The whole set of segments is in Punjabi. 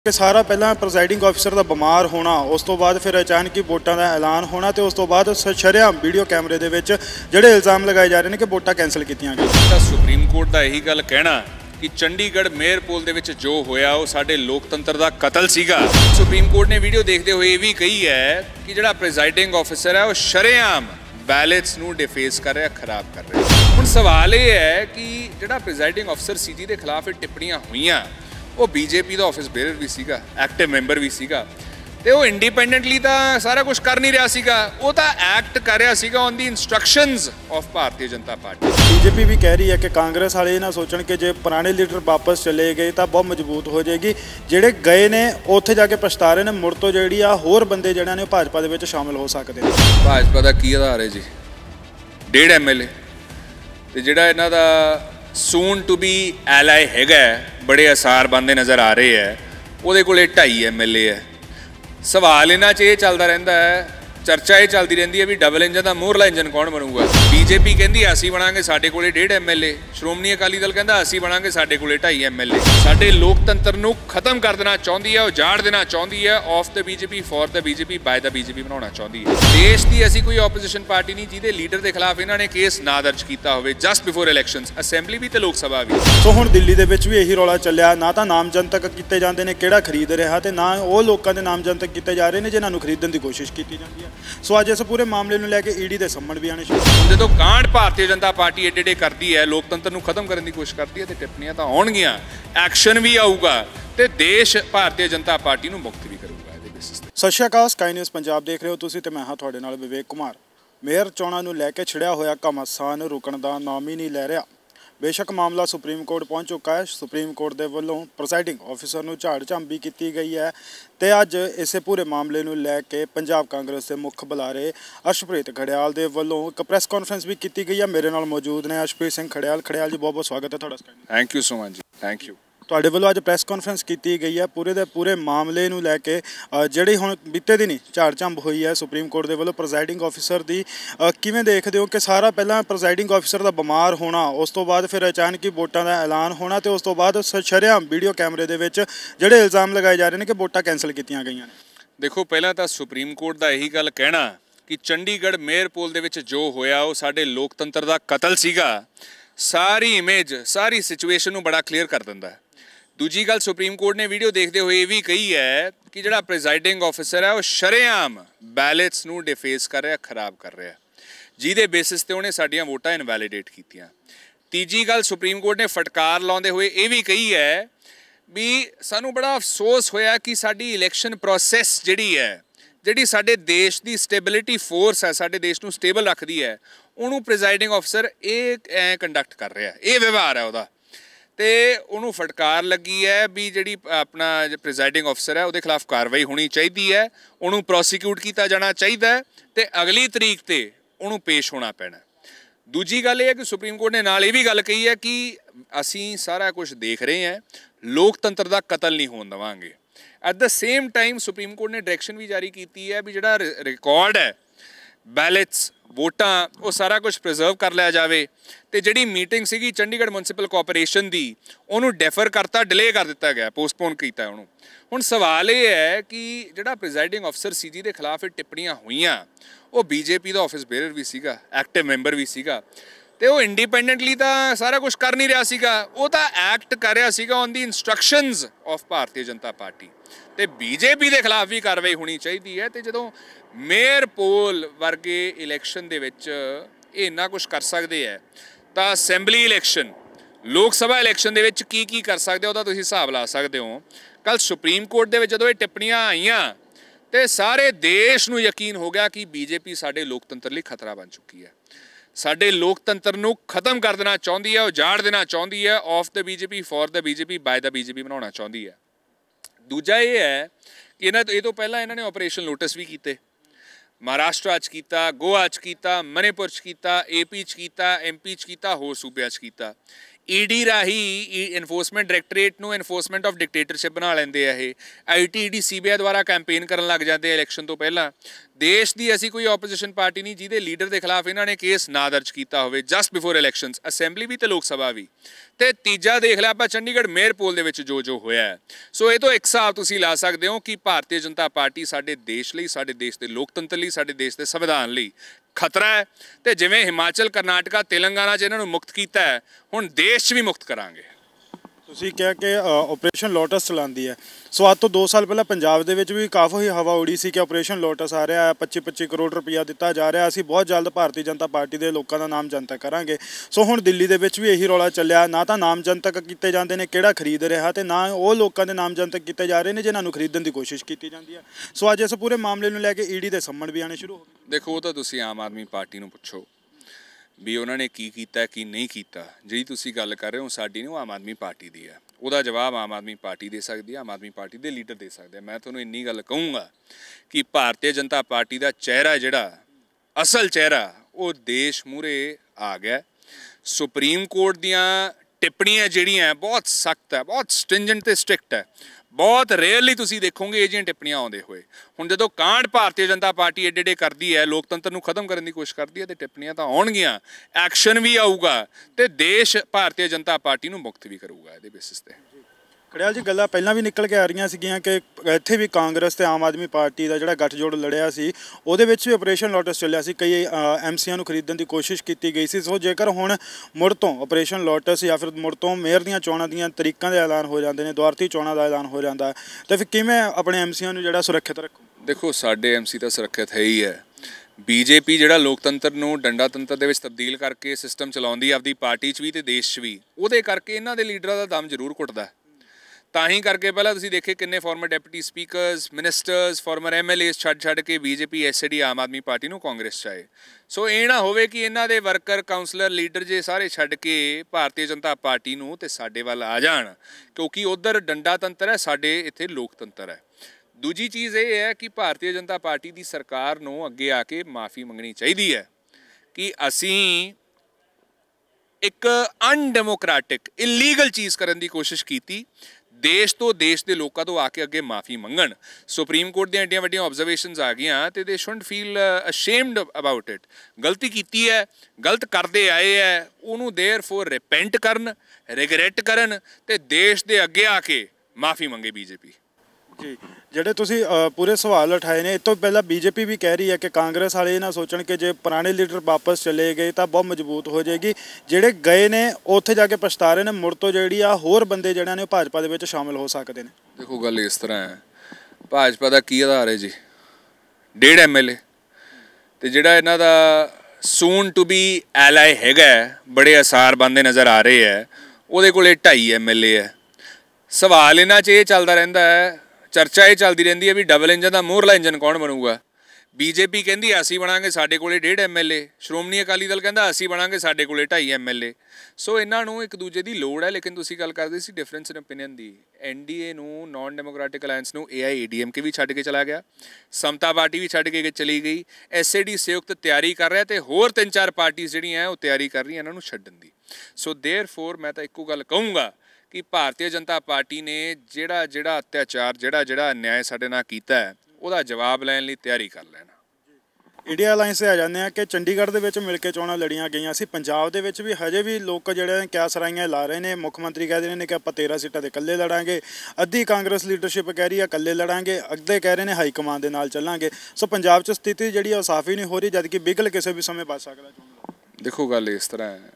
कि सारा पहला प्रिजाइडिंग ऑफिसर का बीमार होना, उस तो बाद फिर अचानक ही वोटां का ऐलान होना, तो उस तो बाद शरेआम वीडियो कैमरे दे विच जिहड़े इल्जाम लगाए जा रहे हैं कि वोटां कैंसल कीतियां गईयां। सुप्रीम कोर्ट का यही गल कहना कि चंडीगढ़ मेयर पोल दे विच जो होया वो साडे लोकतंत्र का कतल सीगा। सुप्रीम कोर्ट ने वीडियो देखते हुए ये भी कही है कि जिहड़ा प्रिजाइडिंग ऑफिसर है वो शरेआम बैलेट्स नूं डिफेस कर रहा, खराब कर रहा। हुण सवाल ये है कि जिहड़ा प्रिजाइडिंग ऑफिसर सी जिहदे खिलाफ ये टिप्पणियां होईयां वो बीजेपी का ऑफिस बेयर भी सीगा, एक्टिव मैंबर भी सीगा, ते वो इंडिपेंडेंटली तो सारा कुछ कर नहीं रहा सीगा, वो तो एक्ट कर रहा सीगा on the instructions of Bharatiya Janata party. BJP भी कह रही है कि कांग्रेस वाले ना सोचण कि जे पुराने लीडर वापस चले गए तो बहुत मजबूत हो जाएगी, जिहड़े गए ने उत्थे जाके पछता रहे ने, मुड़ तो जिहड़ी आ होर बंदे जिहड़े ने भाजपा दे विच शामिल हो सकते हैं। भाजपा का की आधार है जी? 1.5 MLA ते जिहड़ा इन्हां दा सून टू बी एलाय हैगा, बड़े आसार बनते नज़र आ रहे हैं, वो कोले 2.5 MLA है। सवाल इन्हां च ये चलता रहता है, चर्चा ये चलती रहती है भी डबल इंजन का मोहरला इंजन कौन बनूगा। बीजेपी कहती असी बनांगे, साडे कोले 1.5 MLA, श्रोमणी अकाली दल कहता असी बनांगे, साडे कोले 2.5 MLA। साडे लोकतंत्र नूं खत्म कर देना चाहती है, उजाड़ देना चाहती है, of the BJP for the BJP by the BJP बनाना चाहती है। देश की ऐसी कोई ओपोजिशन पार्टी नहीं जिहदे लीडर के खिलाफ इन्होंने केस ना दर्ज किया हो जस्ट बिफोर इलैक्शनस, असैंबली भी तो लोक सभा भी। सो हुण दिल्ली दे विच भी यही रौला चलिया, ना तो नाम जनतक किए जाते हैं किहड़ा खरीद रहा, तो ना वो लोगों के नाम जनतक किए जा रहे हैं जिन्होंने खरीदण की कोशिश की जाती है। सो अज इस पूरे मामले को लैके ईडी के सम्मन भी आने शुरू। जो कांड भारतीय जनता पार्टी एडे एडे करती है, लोकतंत्र को खत्म करने की कोशिश करती है, तो टिप्पणियां तो आउणगियां, एक्शन भी आऊगा, तो देश भारतीय जनता पार्टी को मुक्त भी करूगा। सत श्री अकाल, स्काई न्यूज़ पंजाब देख रहे हो तुसीं, ते मैं हाँ तुहाडे नाल विवेक कुमार। मेयर चोणां नूं लैके छिड़िया होया घमासान रुकण दा नाम ही नहीं लै रहा। बेशक मामला सुप्रीम कोर्ट पहुँच चुका है, सुप्रीम कोर्ट के वलों प्रिसाइडिंग ऑफिसर नूं झाड़ झंब भी की गई है, तो अज इस पूरे मामले नूं लैके पंजाब कांग्रेस के मुख बुलारे अर्शप्रीत खड़ियाल के वलों एक प्रैस कॉन्फ्रेंस भी की गई है। मेरे नाल मौजूद ने अर्शप्रीत सिंह खड़ियाल। खड़ियाल जी, बहुत बहुत स्वागत है तुहाडा। थैंक यू सो मच जी, थैंक यू। ਤੁਹਾਡੇ ਵੱਲੋਂ ਅੱਜ ਪ੍ਰੈਸ ਕਾਨਫਰੰਸ ਕੀਤੀ ਗਈ ਹੈ ਪੂਰੇ ਦੇ ਪੂਰੇ ਮਾਮਲੇ ਨੂੰ ਲੈ ਕੇ, ਜਿਹੜੀ ਹੁਣ ਬੀਤੇ ਦਿਨੀ ਝਾੜ ਝੰਬ ਹੋਈ ਹੈ ਸੁਪਰੀਮ ਕੋਰਟ ਦੇ ਵੱਲੋਂ ਪ੍ਰੈਜ਼ਾਈਡਿੰਗ ਆਫੀਸਰ ਦੀ, ਕਿਵੇਂ ਦੇਖਦੇ ਹੋ ਕਿ ਸਾਰਾ ਪਹਿਲਾਂ ਪ੍ਰੈਜ਼ਾਈਡਿੰਗ ਆਫੀਸਰ ਦਾ ਬਿਮਾਰ ਹੋਣਾ, ਉਸ ਤੋਂ ਬਾਅਦ ਫਿਰ ਅਚਾਨਕ ਹੀ ਵੋਟਾਂ ਦਾ ਐਲਾਨ ਹੋਣਾ, ਤੇ ਉਸ ਤੋਂ ਬਾਅਦ ਸ਼ਰੇਆਮ ਵੀਡੀਓ ਕੈਮਰੇ ਦੇ ਵਿੱਚ ਜਿਹੜੇ ਇਲਜ਼ਾਮ ਲਗਾਏ ਜਾ ਰਹੇ ਨੇ ਕਿ ਵੋਟਾਂ ਕੈਂਸਲ ਕੀਤੀਆਂ ਗਈਆਂ ਨੇ। ਦੇਖੋ, ਪਹਿਲਾਂ ਤਾਂ ਸੁਪਰੀਮ ਕੋਰਟ ਦਾ ਇਹੀ ਗੱਲ ਕਹਿਣਾ ਕਿ ਚੰਡੀਗੜ੍ਹ ਮੇਅਰ ਪੋਲ ਦੇ ਵਿੱਚ ਜੋ ਹੋਇਆ ਉਹ ਸਾਡੇ ਲੋਕਤੰਤਰ ਦਾ ਕਤਲ ਸੀਗਾ, ਸਾਰੀ ਇਮੇਜ ਸਾਰੀ ਸਿਚੁਏਸ਼ਨ ਨੂੰ ਬੜਾ ਕਲੀਅਰ ਕਰ ਦਿੰਦਾ ਹੈ। दूजी गल, सुप्रीम कोर्ट ने वीडियो देखते हुए ये भी कही है कि जिहड़ा प्रिजाइडिंग ऑफिसर है वो शरेआम बैलेट्स नूं डिफेस कर रहा, खराब कर रहा, जिहदे बेसिस ते उहने साडियां वोटां इनवैलीडेट कीतियां। तीजी गल, सुप्रीम कोर्ट ने फटकार लाउंदे हुए ये भी कही है भी सानूं बड़ा अफसोस होया कि साडी इलैक्शन प्रोसैस जिहड़ी है, जिहड़ी साडे देश की स्टेबिलिटी फोर्स है, साडे देश नूं स्टेबल रखदी है, उहनूं प्रिजाइडिंग ऑफिसर ये कंडक्ट कर रहा, ये व्यवहार है उहदा, तो उन्होंने फटकार लगी है भी जी अपना प्रिजाइडिंग ऑफिसर है उसके खिलाफ कार्रवाई होनी चाहिए है, उन्होंने प्रोसीक्यूट किया जाना चाहिए, तो अगली तरीक से उन्होंने पेश होना पैना। दूजी गल ये है कि सुप्रीम कोर्ट ने नाल ये भी गल कही है कि असी सारा कुछ देख रहे हैं, लोकतंत्र का कतल नहीं होने देवांगे। At the same time Supreme Court ने डायरैक्शन भी जारी की है भी जिहड़ा रिकॉर्ड है बैलेट्स वोटां वो सारा कुछ प्रिजर्व कर लिया जाए, तो जी मीटिंग सी चंडीगढ़ म्यूनसिपल कॉरपोरेशन की उन्होंने डेफर करता, डिले कर दिता गया, पोस्टपोन किया उन्होंने। हुण सवाल ये है कि जिहड़ा प्रिजाइडिंग ऑफिसर सी जिहदे खिलाफ टिप्पणियां होईयां वो बीजेपी का ऑफिस बेयर भी सीगा, एक्टिव मैंबर भी सीगा, तो वो इंडिपेंडेंटली तो सारा कुछ कर नहीं रहा सीगा, वो तो एक्ट कर रहा सीगा on the instructions of Bharatiya Janata party, तो बीजेपी के खिलाफ भी कार्रवाई होनी चाहिए है। तो जो मेयर पोल वर्गे इलैक्शन दे विच ये इन्ना कुछ कर सकते हैं, तो असैंबली इलैक्शन लोक सभा इलैक्शन दे विच की कर सकते हो, तुसीं हिसाब ला सकते हो। कल सुप्रीम कोर्ट दे विच जदों ये टिप्पणियां आईयां तो सारे देश नूं यकीन हो गया कि बीजेपी साडे लोकतंत्र लई खतरा बन चुकी है, साडे लोकतंत्र नूं खत्म कर देना चाहती है, उजाड़ देना चाहती है, of the BJP for the BJP by the BJP बनाना चाहती है। दूजा ये है कि ये तो पहला इन्होंने ऑपरेशन लोटस भी किए, महाराष्ट्र अच किया, गोवा च किया, मणिपुर च किया, AP च किया, MP च किया, होर सूबे च किया। ਈਡੀ ਰਾਹੀਂ ਇਨਫੋਰਸਮੈਂਟ ਡਾਇਰੈਕਟੋਰੇਟ ਨੂੰ ਇਨਫੋਰਸਮੈਂਟ ਆਫ ਡਿਕਟੇਟਰਸ਼ਿਪ ਬਣਾ ਲੈਂਦੇ ਆ ਇਹ। ਆਈਟੀ ਈਡੀ ਸੀਬੀਆਈ ਦੁਆਰਾ ਕੈਂਪੇਨ ਕਰਨ ਲੱਗ ਜਾਂਦੇ ਆ ਇਲੈਕਸ਼ਨ ਤੋਂ ਪਹਿਲਾਂ। ਦੇਸ਼ ਦੀ ਐਸੀ ਕੋਈ ਆਪੋਜੀਸ਼ਨ ਪਾਰਟੀ ਨਹੀਂ ਜਿਹਦੇ ਲੀਡਰ ਦੇ ਖਿਲਾਫ ਇਹਨਾਂ ਨੇ ਕੇਸ ਨਾ ਦਰਜ ਕੀਤਾ ਹੋਵੇ ਜਸਟ ਬਿਫੋਰ ਇਲੈਕਸ਼ਨਸ, ਅਸੈਂਬਲੀ ਵੀ ਤੇ ਲੋਕ ਸਭਾ ਵੀ। ਤੇ ਤੀਜਾ ਦੇਖ ਲਿਆ ਆਪਾਂ ਚੰਡੀਗੜ੍ਹ ਮੇਅਰ ਪੋਲ ਦੇ ਵਿੱਚ ਜੋ ਹੋਇਆ ਹੈ। ਸੋ ਇਹ ਤੋਂ ਇੱਕ ਹਿਸਾਬ ਤੁਸੀਂ ਲਾ ਸਕਦੇ ਹੋ ਕਿ ਭਾਰਤੀ ਜਨਤਾ ਪਾਰਟੀ ਸਾਡੇ ਦੇਸ਼ ਲਈ, ਸਾਡੇ ਦੇਸ਼ ਦੇ ਲੋਕਤੰਤਰ ਲਈ, ਸਾਡੇ ਦੇਸ਼ ਦੇ ਸੰਵਿਧਾਨ ਲਈ ਖਤਰਾ ਹੈ। ਤੇ ਜਿਵੇਂ ਹਿਮਾਚਲ, ਕਰਨਾਟਕਾ, ਤੇਲੰਗਾਨਾ 'ਚ ਇਹਨਾਂ ਨੂੰ ਮੁਕਤ ਕੀਤਾ ਹੈ, ਹੁਣ ਦੇਸ਼ 'ਚ ਵੀ ਮੁਕਤ ਕਰਾਂਗੇ। ਤੁਸੀਂ ਕਿਹਾ ਕਿ ਆਪਰੇਸ਼ਨ ਲੋਟਸ ਚਲਾਉਂਦੀ ਹੈ। ਸੋ ਅੱਜ ਤੋਂ 2 ਸਾਲ ਪਹਿਲਾਂ ਪੰਜਾਬ ਦੇ ਵਿੱਚ ਵੀ ਕਾਫੀ ਹਵਾ ਉੜੀ ਸੀ ਕਿ ਆਪਰੇਸ਼ਨ ਲੋਟਸ ਆ ਰਿਹਾ ਹੈ, 25-25 ਕਰੋੜ ਰੁਪਈਆ ਦਿੱਤਾ ਜਾ ਰਿਹਾ, ਅਸੀਂ ਬਹੁਤ ਜਲਦ ਭਾਰਤੀ ਜਨਤਾ ਪਾਰਟੀ ਦੇ ਲੋਕਾਂ ਦਾ ਨਾਮ ਜਨਤਕ ਕਰਾਂਗੇ। ਸੋ ਹੁਣ ਦਿੱਲੀ ਦੇ ਵਿੱਚ ਵੀ ਇਹੀ ਰੌਲਾ ਚੱਲਿਆ, ਨਾ ਤਾਂ ਨਾਮ ਜਨਤਕ ਕੀਤੇ ਜਾਂਦੇ ਨੇ ਕਿਹੜਾ ਖਰੀਦ ਰਿਹਾ, ਤੇ ਨਾ ਉਹ ਲੋਕਾਂ ਦੇ ਨਾਮ ਜਨਤਕ ਕੀਤੇ ਜਾ ਰਹੇ ਨੇ ਜਿਨ੍ਹਾਂ ਨੂੰ ਖਰੀਦਣ ਦੀ ਕੋਸ਼ਿਸ਼ ਕੀਤੀ ਜਾਂਦੀ ਹੈ। ਸੋ ਅੱਜ ਇਸ ਪੂਰੇ ਮਾਮਲੇ ਨੂੰ ਲੈ ਕੇ ਈਡੀ ਦੇ ਸੰਮਣ ਵੀ ਆਉਣੇ ਸ਼ੁਰੂ ਹੋ ਗਏ। ਦੇਖੋ, ਉਹ ਤਾਂ ਤੁਸੀਂ ਆਮ ਆਦਮੀ ਪਾਰਟੀ ਨੂੰ ਪੁੱਛੋ ਵੀ ਉਹਨਾਂ ਨੇ ਕੀ ਕੀਤਾ ਕੀ ਨਹੀਂ ਕੀਤਾ। ਜਿਹੜੀ ਤੁਸੀਂ ਗੱਲ ਕਰ ਰਹੇ ਹੋ ਸਾਡੀ ਨਹੀਂ, ਉਹ ਆਮ ਆਦਮੀ ਪਾਰਟੀ ਦੀ ਹੈ। ਉਹਦਾ ਜਵਾਬ ਆਮ ਆਦਮੀ ਪਾਰਟੀ ਦੇ ਸਕਦੀ ਹੈ, ਆਮ ਆਦਮੀ ਪਾਰਟੀ ਦੇ ਲੀਡਰ ਦੇ ਸਕਦੇ ਆ। ਮੈਂ ਤੁਹਾਨੂੰ ਇੰਨੀ ਗੱਲ ਕਹੂੰਗਾ ਕਿ ਭਾਰਤੀ ਜਨਤਾ ਪਾਰਟੀ ਦਾ ਚਿਹਰਾ, ਜਿਹੜਾ ਅਸਲ ਚਿਹਰਾ, ਉਹ ਦੇਸ਼ ਮੂਹਰੇ ਆ ਗਿਆ। ਸੁਪਰੀਮ ਕੋਰਟ ਦੀਆਂ ਟਿੱਪਣੀਆਂ ਜਿਹੜੀਆਂ ਬਹੁਤ ਸਖਤ ਹੈ, ਬਹੁਤ ਸਟ੍ਰਿੰਜੈਂਟ ਤੇ ਸਟ੍ਰਿਕਟ ਹੈ। ਬਹੁਤ ਰੇਅਰਲੀ ਤੁਸੀਂ ਦੇਖੋਗੇ ਇਹ ਜਿਹੀਆਂ ਟਿੱਪਣੀਆਂ ਆਉਂਦੇ ਹੋਏ। ਹੁਣ ਜਦੋਂ ਕਾਂਡ ਭਾਰਤੀ ਜਨਤਾ ਪਾਰਟੀ ਏਡੇ ਕਰਦੀ ਹੈ, ਲੋਕਤੰਤਰ ਨੂੰ ਖਤਮ ਕਰਨ ਦੀ ਕੋਸ਼ਿਸ਼ ਕਰਦੀ ਹੈ, ਤੇ ਟਿੱਪਣੀਆਂ ਤਾਂ ਆਉਣਗੀਆਂ, ਐਕਸ਼ਨ ਵੀ ਆਊਗਾ, ਤੇ ਦੇਸ਼ ਭਾਰਤੀ ਜਨਤਾ ਪਾਰਟੀ ਨੂੰ ਮੁਕਤ ਵੀ ਕਰੂਗਾ ਇਹਦੇ ਬੇਸਿਸ ਤੇ। ਖੜਿਆਲ ਜੀ, ਗੱਲਾਂ ਪਹਿਲਾਂ ਵੀ ਨਿਕਲ ਕੇ ਆ ਰਹੀਆਂ ਸੀਗੀਆਂ ਕਿ ਇੱਥੇ ਵੀ ਕਾਂਗਰਸ ਤੇ ਆਮ ਆਦਮੀ ਪਾਰਟੀ ਦਾ ਜਿਹੜਾ ਗੱਠਜੋੜ ਲੜਿਆ ਸੀ, ਉਹਦੇ ਵਿੱਚ ਵੀ ਆਪਰੇਸ਼ਨ ਲੋਟਸ ਚੱਲਿਆ ਸੀ, ਕਈ ਐਮਸੀਆਂ ਨੂੰ ਖਰੀਦਣ ਦੀ ਕੋਸ਼ਿਸ਼ ਕੀਤੀ ਗਈ ਸੀ। ਸੋ ਜੇਕਰ ਹੁਣ ਮੁੜ ਤੋਂ ਆਪਰੇਸ਼ਨ ਲੋਟਸ ਜਾਂ ਫਿਰ ਮੁੜ ਤੋਂ ਮੇਅਰ ਦੀਆਂ ਚੋਣਾਂ ਦੀਆਂ ਤਰੀਕਾਂ ਦੇ ਐਲਾਨ ਹੋ ਜਾਂਦੇ ਨੇ, ਦੁਆਰਤੀ ਚੋਣਾਂ ਦਾ ਐਲਾਨ ਹੋ ਜਾਂਦਾ, ਤਾਂ ਫਿਰ ਕਿਵੇਂ ਆਪਣੇ ਐਮਸੀਆਂ ਨੂੰ ਜਿਹੜਾ ਸੁਰੱਖਿਅਤ ਰੱਖੋ? ਦੇਖੋ, ਸਾਡੇ ਐਮਸੀ ਤਾਂ ਸੁਰੱਖਿਅਤ ਹੈ ਹੀ ਹੈ। ਬੀਜੇਪੀ ਜਿਹੜਾ ਲੋਕਤੰਤਰ ਨੂੰ ਡੰਡਾ ਤੰਤਰ ਦੇ ਵਿੱਚ ਤਬਦੀਲ ਕਰਕੇ ਸਿਸਟਮ ਚਲਾਉਂਦੀ ਆਪਦੀ ਪਾਰਟੀ 'ਚ ਵੀ ਤੇ ਦੇਸ਼ 'ਚ ਵੀ, ਉਹਦੇ ਕਰਕੇ ਇਹਨਾਂ ਦੇ ਲੀਡਰਾਂ ਦਾ ਦਮ ਜ਼ਰੂਰ ਘੁੱਟਦਾ। ਤਾਂ ਹੀ ਕਰਕੇ ਪਹਿਲਾਂ ਤੁਸੀਂ ਦੇਖੇ ਕਿੰਨੇ former deputy speakers, ministers, former MLAs ਛੱਡ ਕੇ BJP, SD, Aam Aadmi party ਨੂੰ ਕਾਂਗਰਸ 'ਚ ਆਏ। ਸੋ ਇਹ ਨਾ ਹੋਵੇ ਕਿ ਇਹਨਾਂ ਦੇ ਵਰਕਰ, ਕਾਉਂਸਲਰ, ਲੀਡਰ ਜੇ ਸਾਰੇ ਛੱਡ ਕੇ ਭਾਰਤੀ ਜਨਤਾ ਪਾਰਟੀ ਨੂੰ ਤੇ ਸਾਡੇ ਵੱਲ ਆ ਜਾਣ, ਕਿਉਂਕਿ ਉੱਧਰ ਡੰਡਾ ਤੰਤਰ ਹੈ, ਸਾਡੇ ਇੱਥੇ ਲੋਕਤੰਤਰ ਹੈ। ਦੂਜੀ ਚੀਜ਼ ਇਹ ਹੈ ਕਿ ਭਾਰਤੀ ਜਨਤਾ ਪਾਰਟੀ ਦੀ ਸਰਕਾਰ ਨੂੰ ਅੱਗੇ ਆ ਕੇ ਮਾਫੀ ਮੰਗਣੀ ਚਾਹੀਦੀ ਹੈ ਕਿ ਅਸੀਂ ਇੱਕ ਅਨਡੈਮੋਕ੍ਰੈਟਿਕ, ਇਲੀਗਲ ਚੀਜ਼ ਕਰਨ ਦੀ ਕੋਸ਼ਿਸ਼ ਕੀਤੀ। ਦੇਸ਼ ਤੋਂ, ਦੇਸ਼ ਦੇ ਲੋਕਾਂ ਤੋਂ ਆ ਕੇ ਅੱਗੇ ਮਾਫੀ ਮੰਗਣ। ਸੁਪਰੀਮ ਕੋਰਟ ਦੀਆਂ ਐਡੀਆਂ ਵੱਡੀਆਂ ਆਬਜ਼ਰਵੇਸ਼ਨਸ ਆ ਗਈਆਂ ਤੇ they shouldn't feel ashamed about it. ਗਲਤੀ ਕੀਤੀ ਹੈ, ਗਲਤ ਕਰਦੇ ਆਏ ਹੈ, ਉਹਨੂੰ ਦੇਅਰਫੋਰ ਰਿਪੈਂਟ ਕਰਨ, ਰਿਗਰੈਟ ਕਰਨ ਤੇ ਦੇਸ਼ ਦੇ ਅੱਗੇ ਆ ਕੇ ਮਾਫੀ ਮੰਗੇ ਬੀਜੇਪੀ। ਜੀ, ਜਿਹੜੇ ਤੁਸੀਂ ਪੂਰੇ ਸਵਾਲ ਉਠਾਏ ਨੇ, ਇਹ ਤੋਂ ਪਹਿਲਾਂ ਬੀਜੇਪੀ ਵੀ ਕਹਿ ਰਹੀ ਹੈ ਕਿ ਕਾਂਗਰਸ ਵਾਲੇ ਇਹ ਨਾ ਸੋਚਣ ਕਿ ਜੇ ਪੁਰਾਣੇ ਲੀਡਰ ਵਾਪਸ ਚਲੇ ਗਏ ਤਾਂ ਬਹੁਤ ਮਜ਼ਬੂਤ ਹੋ ਜਾਏਗੀ। ਜਿਹੜੇ ਗਏ ਨੇ ਉੱਥੇ ਜਾ ਕੇ ਪਛਤਾ ਰਹੇ ਨੇ, ਮੁੜ ਤੋਂ ਜਿਹੜੀ ਆ ਹੋਰ ਬੰਦੇ ਜਿਹੜੇ ਨੇ ਉਹ ਭਾਜਪਾ ਦੇ ਵਿੱਚ ਸ਼ਾਮਿਲ ਹੋ ਸਕਦੇ ਨੇ। ਦੇਖੋ, ਗੱਲ ਇਸ ਤਰ੍ਹਾਂ ਹੈ, ਭਾਜਪਾ ਦਾ ਕੀ ਆਧਾਰ ਹੈ ਜੀ? 1.5 ਐਮਐਲਏ, ਤੇ ਜਿਹੜਾ ਇਹਨਾਂ ਦਾ ਸੂਨ ਟੂ ਬੀ ਐਲਾਈ ਹੈਗਾ, ਬੜੇ ਅਸਾਰ ਬੰਦੇ ਨਜ਼ਰ ਆ ਰਹੇ ਹੈ, ਉਹਦੇ ਕੋਲ 2.5 ਐਮਐਲਏ ਹੈ। ਸਵਾਲ ਇਹਨਾਂ 'ਚ ਇਹ ਚੱਲਦਾ ਰਹਿੰਦਾ ਹੈ, ਚਰਚਾ ਇਹ ਚੱਲਦੀ ਰਹਿੰਦੀ ਹੈ ਵੀ ਡਬਲ ਇੰਜਨ ਦਾ ਮੂਹਰਲਾ ਇੰਜਨ ਕੌਣ ਬਣੂਗਾ। ਬੀਜੇਪੀ ਕਹਿੰਦੀ ਅਸੀਂ ਬਣਾਂਗੇ, ਸਾਡੇ ਕੋਲੇ 1.5 ਐਮਐਲਏ। ਸ਼੍ਰੋਮਣੀ ਅਕਾਲੀ ਦਲ ਕਹਿੰਦਾ ਅਸੀਂ ਬਣਾਂਗੇ, ਸਾਡੇ ਕੋਲੇ 2.5 ਐਮਐਲਏ। ਸੋ ਇਹਨਾਂ ਨੂੰ ਇੱਕ ਦੂਜੇ ਦੀ ਲੋੜ ਹੈ। ਲੇਕਿਨ ਤੁਸੀਂ ਗੱਲ ਕਰਦੇ ਸੀ ਡਿਫਰੈਂਸ ਇਨ ਓਪੀਨੀਅਨ ਦੀ, ਐਨਡੀਏ ਨੂੰ, ਨਾਨ ਡੈਮੋਕ੍ਰੈਟਿਕ ਅਲਾਇੰਸ ਨੂੰ AIADMK ਵੀ ਛੱਡ ਕੇ ਚਲਾ ਗਿਆ, ਸਮਤਾ ਪਾਰਟੀ ਵੀ ਛੱਡ ਕੇ ਚਲੀ ਗਈ, SAD ਸੰਯੁਕਤ ਤਿਆਰੀ ਕਰ ਰਿਹਾ, ਤੇ ਹੋਰ 3-4 ਪਾਰਟੀਆਂ ਜਿਹੜੀਆਂ ਉਹ ਤਿਆਰੀ ਕਰ ਰਹੀਆਂ ਇਹਨਾਂ ਨੂੰ ਛੱਡਣ ਦੀ। ਸੋ ਦੇਅਰਫੋਰ ਮੈਂ ਤਾਂ ਇੱਕੋ ਗੱਲ ਕਹੂੰਗਾ ਕਿ ਭਾਰਤੀ ਜਨਤਾ ਪਾਰਟੀ ਨੇ ਜਿਹੜਾ ਅਤਿਆਚਾਰ, ਜਿਹੜਾ ਅਨਿਆਏ ਸਾਡੇ ਨਾਲ ਕੀਤਾ ਹੈ, ਉਹਦਾ ਜਵਾਬ ਲੈਣ ਲਈ ਤਿਆਰੀ ਕਰ ਲੈਣਾ। ਇੰਡੀਆ ਅਲਾਇੰਸ 'ਤੇ ਆ ਜਾਂਦੇ ਆ ਕਿ ਚੰਡੀਗੜ੍ਹ ਦੇ ਵਿੱਚ ਮਿਲ ਕੇ ਚੋਣਾਂ ਲੜੀਆਂ ਗਈਆਂ ਸੀ। ਪੰਜਾਬ ਦੇ ਵਿੱਚ ਵੀ ਹਜੇ ਵੀ ਲੋਕ ਜਿਹੜੇ ਕਿਆ ਸਰਾਈਆਂ ਲਾ ਰਹੇ ਨੇ। ਮੁੱਖ ਮੰਤਰੀ ਕਹਿ ਰਹੇ ਨੇ ਕਿ ਆਪਾਂ 13 ਸੀਟਾਂ 'ਤੇ ਇਕੱਲੇ ਲੜਾਂਗੇ, ਅੱਧੀ ਕਾਂਗਰਸ ਲੀਡਰਸ਼ਿਪ ਕਹਿ ਰਹੀ ਆ ਇਕੱਲੇ ਲੜਾਂਗੇ, ਅੱਧੇ ਕਹਿ ਰਹੇ ਨੇ ਹਾਈ ਕਮਾਨ ਦੇ ਨਾਲ ਚੱਲਾਂਗੇ। ਸੋ ਪੰਜਾਬ 'ਚ ਸਥਿਤੀ ਜਿਹੜੀ ਆ ਸਾਫ਼ ਹੀ ਨਹੀਂ ਹੋ ਰਹੀ, ਜਦਕਿ ਬਿਗਲ ਕਿਸੇ ਵੀ ਸਮੇਂ ਬਚ ਸਕਦਾ। ਦੇਖੋ, ਗੱਲ ਇਸ ਤਰ੍ਹਾਂ ਹੈ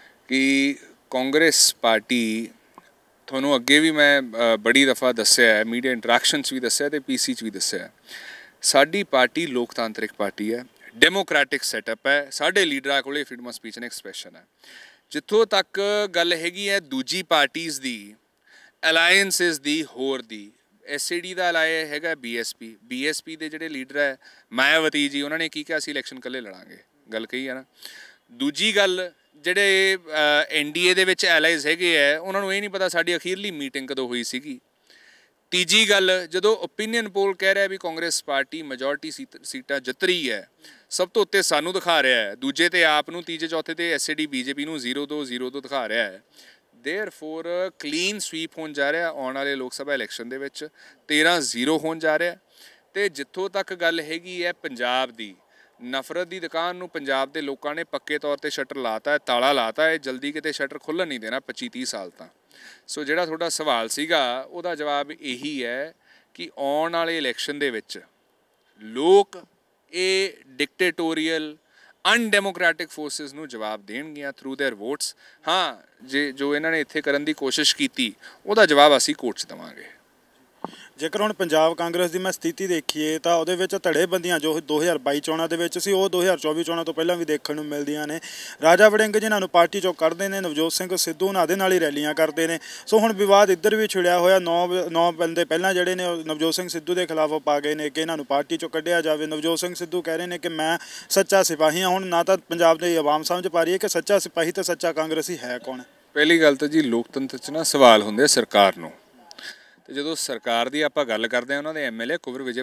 ਕਿ ਕਾਂਗਰਸ ਪਾਰਟੀ, ਤੁਹਾਨੂੰ ਅੱਗੇ ਵੀ ਮੈਂ ਬੜੀ ਦਫਾ ਦੱਸਿਆ ਹੈ, ਮੀਡੀਆ ਇੰਟਰੈਕਸ਼ਨ 'ਚ ਵੀ ਦੱਸਿਆ ਤੇ PC 'ਚ ਵੀ ਦੱਸਿਆ, ਸਾਡੀ ਪਾਰਟੀ ਲੋਕਤਾਂਤਰਿਕ ਪਾਰਟੀ ਹੈ, ਡੈਮੋਕ੍ਰੈਟਿਕ ਸੈਟਅਪ ਹੈ। ਸਾਡੇ ਲੀਡਰਾਂ ਕੋਲੇ freedom of speech and expression ਹੈ। ਜਿੱਥੋਂ ਤੱਕ ਗੱਲ ਹੈਗੀ ਹੈ ਦੂਜੀ ਪਾਰਟੀਜ਼ ਦੀ, ਅਲਾਇੰਸਿਸ ਦੀ, ਹੋਰ ਦੀ, SAD ਦਾ ਅਲਾਇਆ ਹੈਗਾ BSP ਦੇ ਜਿਹੜੇ ਲੀਡਰ ਹੈ ਮਾਇਆਵਤੀ ਜੀ, ਉਹਨਾਂ ਨੇ ਕੀ ਕਿਹਾ, ਅਸੀਂ ਇਲੈਕਸ਼ਨ ਇਕੱਲੇ ਲੜਾਂਗੇ, ਗੱਲ ਕਹੀ ਹੈ ਨਾ। ਦੂਜੀ ਗੱਲ, ਜਿਹੜੇ NDA ਦੇ ਵਿੱਚ ਐਲਾਈਜ਼ ਹੈਗੇ ਹੈ, ਉਹਨਾਂ ਨੂੰ ਇਹ ਨਹੀਂ ਪਤਾ ਸਾਡੀ ਅਖੀਰਲੀ ਮੀਟਿੰਗ ਕਦੋਂ ਹੋਈ ਸੀਗੀ। ਤੀਜੀ ਗੱਲ, ਜਦੋਂ ਓਪੀਨੀਅਨ ਪੋਲ ਕਹਿ ਰਿਹਾ ਵੀ ਕਾਂਗਰਸ ਪਾਰਟੀ ਮੈਜੋਰਟੀ ਸੀਟਾਂ ਜਿੱਤ ਰਹੀ ਹੈ, ਸਭ ਤੋਂ ਉੱਤੇ ਸਾਨੂੰ ਦਿਖਾ ਰਿਹਾ ਹੈ, ਦੂਜੇ ਤੇ ਆਪ ਨੂੰ, ਤੀਜੇ ਚੌਥੇ ਤੇ SAD BJP ਨੂੰ 0-2 ਦਿਖਾ ਰਿਹਾ ਹੈ, देयरफॉर ਕਲੀਨ ਸਵੀਪ ਹੋਣ ਜਾ ਰਿਹਾ ਆਉਣ ਵਾਲੇ ਲੋਕ ਸਭਾ ਇਲੈਕਸ਼ਨ ਦੇ ਵਿੱਚ 13-0 ਹੋਣ ਜਾ ਰਿਹਾ। ਤੇ ਜਿੱਥੋਂ ਤੱਕ ਗੱਲ ਹੈਗੀ ਹੈ ਪੰਜਾਬ ਦੀ, ਨਫ਼ਰਤ ਦੀ ਦੁਕਾਨ ਨੂੰ ਪੰਜਾਬ ਦੇ ਲੋਕਾਂ ਨੇ ਪੱਕੇ ਤੌਰ ਤੇ ਸ਼ਟਰ ਲਾਤਾ ਹੈ, ਤਾਲਾ ਲਾਤਾ ਹੈ। ਜਲਦੀ ਕਿਤੇ ਸ਼ਟਰ ਖੁੱਲ੍ਹਣ ਨਹੀਂ ਦੇਣਾ 25-30 ਸਾਲ ਤਾਂ। ਸੋ ਜਿਹੜਾ ਤੁਹਾਡਾ ਸਵਾਲ ਸੀਗਾ ਉਹਦਾ ਜਵਾਬ ਇਹੀ ਹੈ ਕਿ ਆਉਣ ਵਾਲੇ ਇਲੈਕਸ਼ਨ ਦੇ ਵਿੱਚ ਲੋਕ ਇਹ ਡਿਕਟੇਟੋਰੀਅਲ ਅਨਡੈਮੋਕ੍ਰੈਟਿਕ ਫੋਰਸਿਸ ਨੂੰ ਜਵਾਬ ਦੇਣਗੀਆਂ ਥਰੂ देयर ਵੋਟਸ। ਹਾਂ, ਜੇ ਜੋ ਇਹਨਾਂ ਨੇ ਇੱਥੇ ਕਰਨ ਦੀ ਕੋਸ਼ਿਸ਼ ਕੀਤੀ ਉਹਦਾ ਜਵਾਬ ਅਸੀਂ ਕੋਰਟ 'ਚ ਦੇਵਾਂਗੇ। ਜੇਕਰ ਹੁਣ ਪੰਜਾਬ ਕਾਂਗਰਸ ਦੀ ਮੈਂ ਸਥਿਤੀ ਦੇਖੀਏ ਤਾਂ ਉਹਦੇ ਵਿੱਚ ਧੜੇਬੰਦੀਆਂ ਜੋ 2022 ਚੋਣਾਂ ਦੇ ਵਿੱਚ ਸੀ ਉਹ 2024 ਚੋਣਾਂ ਤੋਂ ਪਹਿਲਾਂ ਵੀ ਦੇਖਣ ਨੂੰ ਮਿਲਦੀਆਂ ਨੇ। ਰਾਜਾ ਵੜਿੰਗ ਜਿਨ੍ਹਾਂ ਨੂੰ ਪਾਰਟੀ ਚੋਂ ਕੱਢਦੇ ਨੇ, ਨਵਜੋਤ ਸਿੰਘ ਸਿੱਧੂ ਉਹਨਾਂ ਦੇ ਨਾਲ ਹੀ ਰੈਲੀਆਂ ਕਰਦੇ ਨੇ। ਸੋ ਹੁਣ ਵਿਵਾਦ ਇੱਧਰ ਵੀ ਛਿੜਿਆ ਹੋਇਆ। 9 ਬੰਦੇ ਪਹਿਲਾਂ ਜਿਹੜੇ ਨੇ ਨਵਜੋਤ ਸਿੰਘ ਸਿੱਧੂ ਦੇ ਖਿਲਾਫ ਪਾ ਗਏ ਨੇ ਕਿ ਇਹਨਾਂ ਨੂੰ ਪਾਰਟੀ ਚੋਂ ਕੱਢਿਆ ਜਾਵੇ। ਨਵਜੋਤ ਸਿੰਘ ਸਿੱਧੂ ਕਹਿ ਰਹੇ ਨੇ ਕਿ ਮੈਂ ਸੱਚਾ ਸਿਪਾਹੀ ਹਾਂ। ਹੁਣ ਨਾ ਤਾਂ ਪੰਜਾਬ ਦੇ ਆਵਾਮ ਸਮਝ ਪਾ ਰਹੀ ਹੈ ਕਿ ਸੱਚਾ ਸਿਪਾਹੀ ਤੇ ਸੱਚਾ ਕਾਂਗਰਸੀ ਹੈ ਕੌਣ। ਪਹਿਲੀ ਗੱਲ ਤਾਂ ਜੀ ਲੋਕਤੰਤਰ 'ਚ ਨਾ ਸਵਾਲ ਹੁੰਦੇ ਸਰਕਾਰ ਨੂੰ। ਤੇ ਜਦੋਂ ਸਰਕਾਰ ਦੀ ਆਪਾਂ ਗੱਲ ਕਰਦੇ ਹਾਂ ਉਹਨਾਂ ਦੇ ਐਮਐਲਏ ਕੁੰਵਰ ਵਿਜੇ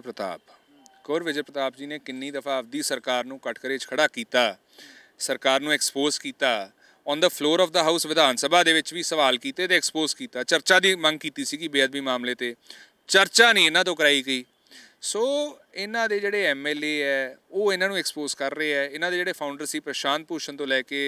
ਪ੍ਰਤਾਪ ਜੀ ਨੇ ਕਿੰਨੀ ਦਫਾ ਆਪਦੀ ਸਰਕਾਰ ਨੂੰ ਕਟਕਰੇ 'ਚ ਖੜਾ ਕੀਤਾ, ਸਰਕਾਰ ਨੂੰ ਐਕਸਪੋਜ਼ ਕੀਤਾ। On the floor of the house Vidhan Sabha ਦੇ ਵਿੱਚ ਵੀ ਸਵਾਲ ਕੀਤੇ ਤੇ ਐਕਸਪੋਜ਼ ਕੀਤਾ। ਚਰਚਾ ਦੀ ਮੰਗ ਕੀਤੀ ਸੀਗੀ ਬੇਅਦਬੀ ਮਾਮਲੇ ਤੇ, ਚਰਚਾ ਨਹੀਂ ਇਹਨਾਂ ਤੋਂ ਕਰਾਈ ਗਈ। ਸੋ ਇਹਨਾਂ ਦੇ ਜਿਹੜੇ ਐਮਐਲਏ ਹੈ ਉਹ ਇਹਨਾਂ ਨੂੰ ਐਕਸਪੋਜ਼ ਕਰ ਰਹੇ ਹੈ। ਇਹਨਾਂ ਦੇ ਜਿਹੜੇ ਫਾਊਂਡਰ ਸੀ ਪ੍ਰਸ਼ਾਂਤ ਭੂਸ਼ਣ ਤੋਂ ਲੈ ਕੇ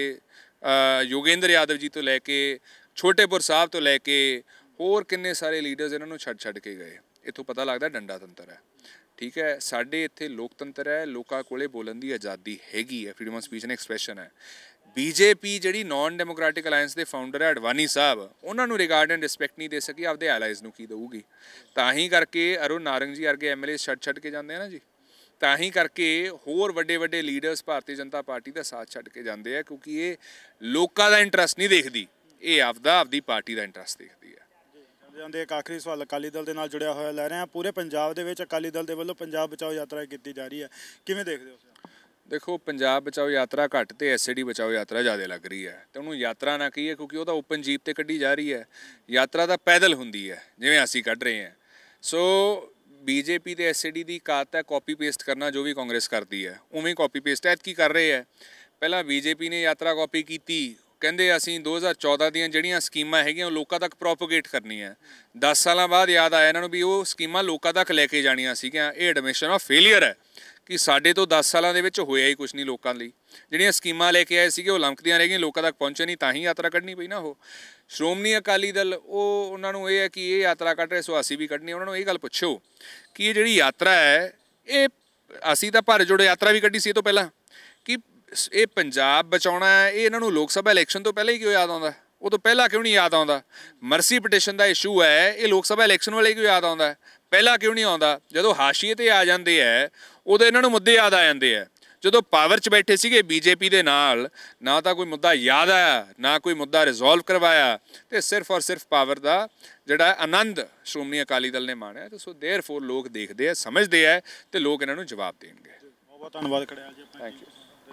ਯੋਗੇਂਦਰ ਯਾਦਵ ਜੀ ਤੋਂ ਲੈ ਕੇ ਛੋਟੇਪੁਰ ਸਾਹਿਬ ਤੋਂ ਲੈ ਕੇ ਹੋਰ ਕਿੰਨੇ ਸਾਰੇ ਲੀਡਰਸ ਇਹਨਾਂ ਨੂੰ ਛੱਡ ਕੇ ਗਏ। ਇੱਥੋਂ ਪਤਾ ਲੱਗਦਾ ਡੰਡਾ ਤੰਤਰ ਹੈ। ਠੀਕ ਹੈ, ਸਾਡੇ ਇੱਥੇ ਲੋਕਤੰਤਰ ਹੈ, ਲੋਕਾਂ ਕੋਲੇ ਬੋਲਣ ਦੀ ਆਜ਼ਾਦੀ ਹੈਗੀ ਹੈ, freedom of speech and expression ਹੈ। ਬੀਜੇਪੀ ਜਿਹੜੀ ਨਾਨ ਡੈਮੋਕ੍ਰੈਟਿਕ ਅਲਾਇੰਸ ਦੇ ਫਾਊਂਡਰ ਹੈ ਅਡਵਾਨੀ ਸਾਹਿਬ, ਉਹਨਾਂ ਨੂੰ ਰਿਗਾਰਡ ਐਂਡ ਰਿਸਪੈਕਟ ਨਹੀਂ ਦੇ ਸਕੀ, ਆਪਦੇ ਐਲਾਈਜ਼ ਨੂੰ ਕੀ ਦੇਊਗੀ। ਤਾਂ ਹੀ ਕਰਕੇ ਅਰੁਣ ਨਾਰੰਗ ਜੀ ਵਰਗੇ ਐਮਐਲਏ ਛੱਡ ਕੇ ਜਾਂਦੇ ਆ ਨਾ ਜੀ। ਤਾਂ ਹੀ ਕਰਕੇ ਹੋਰ ਵੱਡੇ ਲੀਡਰਸ ਭਾਰਤੀ ਜਨਤਾ ਪਾਰਟੀ ਦਾ ਸਾਥ ਛੱਡ ਕੇ ਜਾਂਦੇ ਆ, ਕਿਉਂਕਿ ਇਹ ਲੋਕਾਂ ਦਾ ਇੰਟਰਸਟ ਨਹੀਂ ਦੇਖਦੀ, ਇਹ ਆਪਦੀ ਪਾਰਟੀ ਦਾ ਇੰਟਰਸਟ ਦੇਖਦੀ ਹੈ। ਜਾਂਦੇ ਇੱਕ ਆਖਰੀ ਸਵਾਲ ਅਕਾਲੀ ਦਲ ਦੇ ਨਾਲ ਜੁੜਿਆ ਹੋਇਆ ਲੈ ਰਹੇ ਹਾਂ। ਪੂਰੇ ਪੰਜਾਬ ਦੇ ਵਿੱਚ ਅਕਾਲੀ ਦਲ ਦੇ ਵੱਲੋਂ ਪੰਜਾਬ ਬਚਾਓ ਯਾਤਰਾ ਕੀਤੀ ਜਾ ਰਹੀ ਹੈ, ਕਿਵੇਂ ਦੇਖਦੇ ਹੋ? ਦੇਖੋ, ਪੰਜਾਬ ਬਚਾਓ ਯਾਤਰਾ ਘੱਟ ਤੇ ਐਸਏਡੀ ਬਚਾਓ ਯਾਤਰਾ ਜ਼ਿਆਦਾ ਲੱਗ ਰਹੀ ਹੈ। ਤੇ ਉਹਨੂੰ ਯਾਤਰਾ ਨਾ ਕਹੀਏ ਕਿਉਂਕਿ ਉਹ ਤਾਂ ਓਪਨ ਜੀਪ ਤੇ ਕੱਢੀ ਜਾ ਰਹੀ ਹੈ। ਯਾਤਰਾ ਤਾਂ ਪੈਦਲ ਹੁੰਦੀ ਹੈ ਜਿਵੇਂ ਅਸੀਂ ਕੱਢ ਰਹੇ ਹਾਂ। ਸੋ ਬੀਜੇਪੀ ਤੇ ਐਸਏਡੀ ਦੀ ਕਾਤ ਹੈ ਕਾਪੀ ਪੇਸਟ ਕਰਨਾ, ਜੋ ਵੀ ਕਾਂਗਰਸ ਕਰਦੀ ਹੈ ਉਵੇਂ ਕਾਪੀ ਪੇਸਟ ਐਤਕੀ ਕਰ ਰਹੇ ਹੈ। ਪਹਿਲਾਂ ਬੀਜੇਪੀ ਨੇ ਯਾਤਰਾ ਕਾਪੀ ਕੀਤੀ, ਕਹਿੰਦੇ ਅਸੀਂ 2014 ਦੀਆਂ ਜਿਹੜੀਆਂ ਸਕੀਮਾਂ ਹੈਗੀਆਂ ਉਹ ਲੋਕਾਂ ਤੱਕ ਪ੍ਰੋਪੋਗੇਟ ਕਰਨੀਆਂ। 10 ਸਾਲਾਂ ਬਾਅਦ ਯਾਦ ਆਇਆ ਇਹਨਾਂ ਨੂੰ ਵੀ ਉਹ ਸਕੀਮਾਂ ਲੋਕਾਂ ਤੱਕ ਲੈ ਕੇ ਜਾਣੀਆਂ ਸੀਗੀਆਂ। ਇਹ ਐਡਮਿਸ਼ਨ ਆਫ ਫੇਲੀਅਰ ਹੈ ਕਿ ਸਾਡੇ ਤੋਂ 10 ਸਾਲਾਂ ਦੇ ਵਿੱਚ ਹੋਇਆ ਹੀ ਕੁਛ ਨਹੀਂ ਲੋਕਾਂ ਲਈ। ਜਿਹੜੀਆਂ ਸਕੀਮਾਂ ਲੈ ਕੇ ਆਏ ਸੀਗੇ ਉਹ ਲਮਕਦੀਆਂ ਰਹਿ ਗਈਆਂ, ਲੋਕਾਂ ਤੱਕ ਪਹੁੰਚੇ ਨਹੀਂ, ਤਾਂ ਹੀ ਯਾਤਰਾ ਕੱਢਣੀ ਪਈ ਨਾ। ਉਹ ਸ਼੍ਰੋਮਣੀ ਅਕਾਲੀ ਦਲ ਉਹਨਾਂ ਨੂੰ ਇਹ ਹੈ ਕਿ ਇਹ ਯਾਤਰਾ ਕੱਢ ਰਹੇ ਸੋ ਅਸੀਂ ਵੀ ਕੱਢਣੀ। ਉਹਨਾਂ ਨੂੰ ਇਹ ਗੱਲ ਪੁੱਛੋ ਕਿ ਇਹ ਜਿਹੜੀ ਯਾਤਰਾ ਹੈ ਇਹ ਅਸੀਂ ਤਾਂ ਭਾਰਤ ਜੋੜੋ ਯਾਤਰਾ ਵੀ ਕੱਢੀ ਸੀ ਇਹ ਤੋਂ ਪਹਿਲਾਂ, ਕਿ ਇਹ ਪੰਜਾਬ ਬਚਾਉਣਾ ਹੈ ਇਹ ਇਹਨਾਂ ਨੂੰ ਲੋਕ ਸਭਾ ਇਲੈਕਸ਼ਨ ਤੋਂ ਪਹਿਲਾਂ ਹੀ ਕਿਉਂ ਯਾਦ ਆਉਂਦਾ? ਉਹ ਤੋਂ ਪਹਿਲਾਂ ਕਿਉਂ ਨਹੀਂ ਯਾਦ ਆਉਂਦਾ? ਮਰਸੀ ਪਟੀਸ਼ਨ ਦਾ ਇਸ਼ੂ ਹੈ, ਇਹ ਲੋਕ ਸਭਾ ਇਲੈਕਸ਼ਨ ਵੇਲੇ ਕਿਉਂ ਯਾਦ ਆਉਂਦਾ? ਪਹਿਲਾਂ ਕਿਉਂ ਨਹੀਂ ਆਉਂਦਾ? ਜਦੋਂ ਹਾਸ਼ੀਏ 'ਤੇ ਆ ਜਾਂਦੇ ਹੈ ਉਦੋਂ ਇਹਨਾਂ ਨੂੰ ਮੁੱਦੇ ਯਾਦ ਆ ਜਾਂਦੇ ਹੈ। ਜਦੋਂ ਪਾਵਰ 'ਚ ਬੈਠੇ ਸੀਗੇ ਬੀਜੇਪੀ ਦੇ ਨਾਲ, ਨਾ ਤਾਂ ਕੋਈ ਮੁੱਦਾ ਯਾਦ ਆਇਆ, ਨਾ ਕੋਈ ਮੁੱਦਾ ਰਿਜ਼ੋਲਵ ਕਰਵਾਇਆ, ਤੇ ਸਿਰਫ ਔਰ ਸਿਰਫ ਪਾਵਰ ਦਾ ਜਿਹੜਾ ਆਨੰਦ ਸ਼੍ਰੋਮਣੀ ਅਕਾਲੀ ਦਲ ਨੇ ਮਾਣਿਆ। ਤੇ ਸੋ ਦੇਅਰਫੋਰ ਲੋਕ ਦੇਖਦੇ ਆ, ਸਮਝਦੇ ਆ, ਤੇ ਲੋਕ ਇਹਨਾਂ ਨੂੰ ਜਵਾਬ ਦੇਣਗੇ। ਬਹੁਤ ਬਹੁਤ ਧੰਨਵਾਦ ਖੜਿਆਲ ਜੀ, ਥੈਂਕ ਯੂ।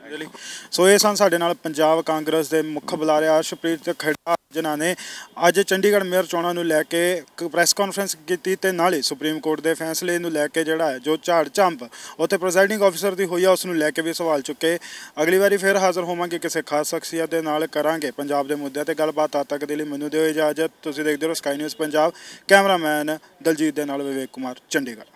ਸੋ ਇਹ ਸਨ ਸਾਡੇ ਨਾਲ ਪੰਜਾਬ ਕਾਂਗਰਸ ਦੇ ਮੁੱਖ ਬੁਲਾਰੇ ਅਰਸ਼ਪ੍ਰੀਤ ਖੇੜਾ, ਜਿਨ੍ਹਾਂ ਨੇ ਅੱਜ ਚੰਡੀਗੜ੍ਹ ਮੇਅਰ ਚੋਣਾਂ ਨੂੰ ਲੈ ਕੇ ਇੱਕ ਪ੍ਰੈਸ ਕਾਨਫਰੰਸ ਕੀਤੀ ਤੇ ਨਾਲ ਹੀ ਸੁਪਰੀਮ ਕੋਰਟ ਦੇ ਫੈਸਲੇ ਨੂੰ ਲੈ ਕੇ ਜਿਹੜਾ ਹੈ ਜੋ ਝਾੜ ਝੰਪ ਉੱਥੇ ਪ੍ਰੈਜ਼ਾਈਡਿੰਗ ਆਫਿਸਰ ਦੀ ਹੋਈ ਆ ਉਸ ਨੂੰ ਲੈ ਕੇ ਵੀ ਸਵਾਲ ਚੁੱਕੇ। ਅਗਲੀ ਵਾਰੀ ਫਿਰ ਹਾਜ਼ਰ ਹੋਵਾਂਗੇ ਕਿਸੇ ਖਾਸ ਸ਼ਖਸੀਅਤ ਦੇ ਨਾਲ, ਕਰਾਂਗੇ ਪੰਜਾਬ ਦੇ ਮੁੱਦਿਆਂ ਤੇ ਗੱਲਬਾਤ। ਤਦ ਤੱਕ ਦੇ ਲਈ ਮੈਨੂੰ ਦਿਓ ਇਜਾਜ਼ਤ। ਤੁਸੀਂ ਦੇਖਦੇ ਰਹੋ Sky News Punjab. Cameraman Daljit ਦੇ ਨਾਲ ਵਿਵੇਕ ਕੁਮਾਰ, ਚੰਡੀਗੜ੍ਹ।